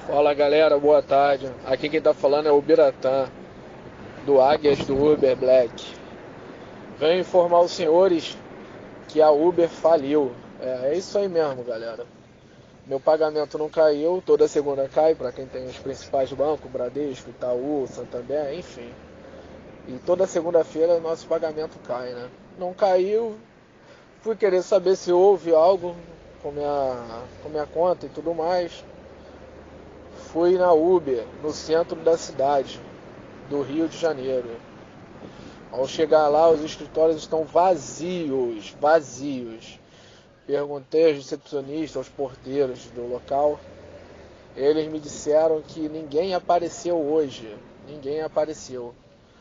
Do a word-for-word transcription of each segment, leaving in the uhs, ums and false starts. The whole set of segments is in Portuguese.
Fala galera, boa tarde. Aqui quem tá falando é o Biratã, do Águias do Uber Black. Venho informar os senhores que a Uber faliu. É, é isso aí mesmo, galera. Meu pagamento não caiu, toda segunda cai para quem tem os principais bancos, Bradesco, Itaú, Santander, enfim. E toda segunda-feira nosso pagamento cai, né? Não caiu, fui querer saber se houve algo com minha, com minha conta e tudo mais. Fui na Uber, no centro da cidade do Rio de Janeiro. Ao chegar lá, os escritórios estão vazios, vazios. Perguntei aos recepcionistas, aos porteiros do local. Eles me disseram que ninguém apareceu hoje. Ninguém apareceu.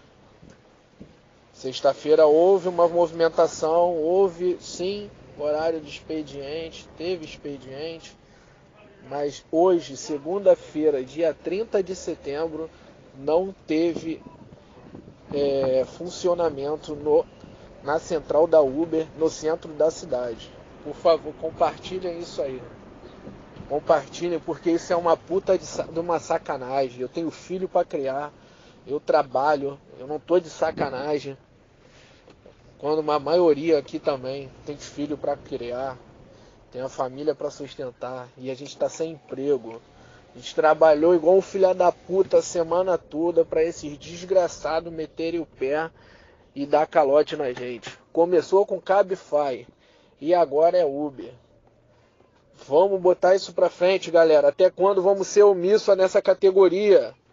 Sexta-feira houve uma movimentação, houve sim horário de expediente, teve expediente. Mas hoje, segunda-feira, dia trinta de setembro, não teve é, funcionamento no, na central da Uber, no centro da cidade. Por favor, compartilhem isso aí. Compartilhem, porque isso é uma puta de, de uma sacanagem. Eu tenho filho para criar, eu trabalho, eu não tô de sacanagem. Quando uma maioria aqui também tem filho para criar, tem a família para sustentar e a gente está sem emprego. A gente trabalhou igual um filho da puta a semana toda para esses desgraçados meterem o pé e dar calote na gente. Começou com Cabify e agora é Uber. Vamos botar isso pra frente, galera. Até quando vamos ser omissos nessa categoria?